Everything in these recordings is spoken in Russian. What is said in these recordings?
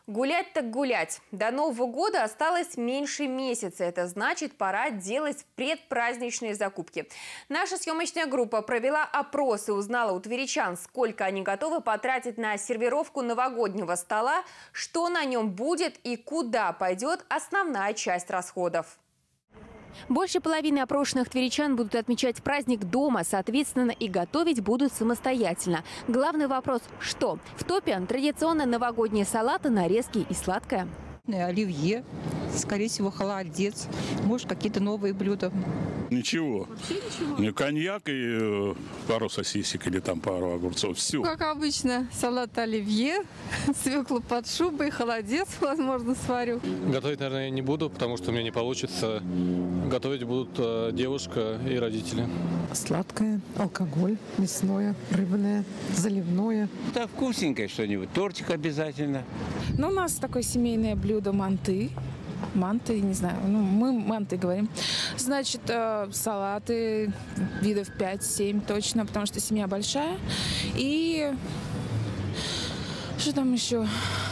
Гулять так гулять. До Нового года осталось меньше месяца. Это значит, пора делать предпраздничные закупки. Наша съемочная группа провела опрос и узнала у тверичан, сколько они готовы потратить на сервировку новогоднего стола, что на нем будет и куда пойдет основная часть расходов. Больше половины опрошенных тверичан будут отмечать праздник дома, соответственно, и готовить будут самостоятельно. Главный вопрос – что? В топе традиционно новогодние салаты, нарезки и сладкое. Оливье, скорее всего, холодец, может, какие-то новые блюда. Ничего. Вообще ничего? Коньяк и пару сосисек или там пару огурцов. Все. Как обычно, салат оливье, свекла под шубой, холодец, возможно, сварю. Готовить, наверное, я не буду, потому что у меня не получится. Готовить будут девушка и родители. Сладкое, алкоголь, мясное, рыбное, заливное. Да, вкусненькое что-нибудь. Тортик обязательно. Ну, у нас такое семейное блюдо манты. Манты, не знаю, мы манты говорим. Значит, салаты видов 5-7 точно, потому что семья большая. И что там еще?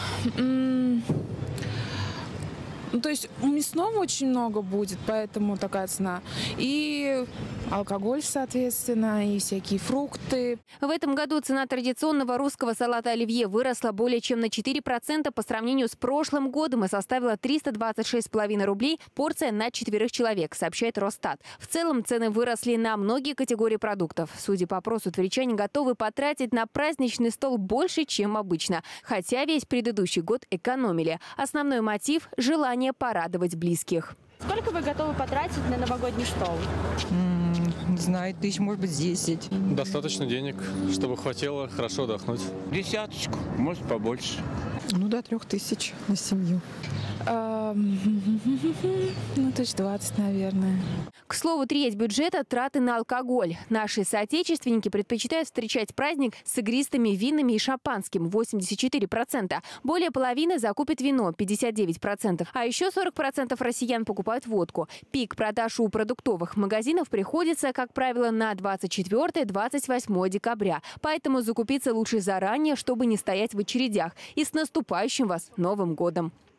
То есть мясного очень много будет, поэтому такая цена. И алкоголь, соответственно, и всякие фрукты. В этом году цена традиционного русского салата оливье выросла более чем на 4% по сравнению с прошлым годом и составила 326,5 рублей порция на 4 человек, сообщает Росстат. В целом цены выросли на многие категории продуктов. Судя по опросу, тверичане готовы потратить на праздничный стол больше, чем обычно. Хотя весь предыдущий год экономили. Основной мотив – желание порадовать близких. Сколько вы готовы потратить на новогодний стол? Не знаю, тысяч, может быть, 10. Достаточно денег, чтобы хватило хорошо отдохнуть. Десяточку, может, побольше. Ну, до 3000 на семью. Ну, 20, наверное. К слову, треть бюджета – траты на алкоголь. Наши соотечественники предпочитают встречать праздник с игристыми винами и шампанским – 84%. Более половины закупят вино – 59%. А еще 40% россиян покупают водку. Пик продаж у продуктовых магазинов приходится, как правило, на 24-28 декабря. Поэтому закупиться лучше заранее, чтобы не стоять в очередях. И с наступающим вас Новым годом!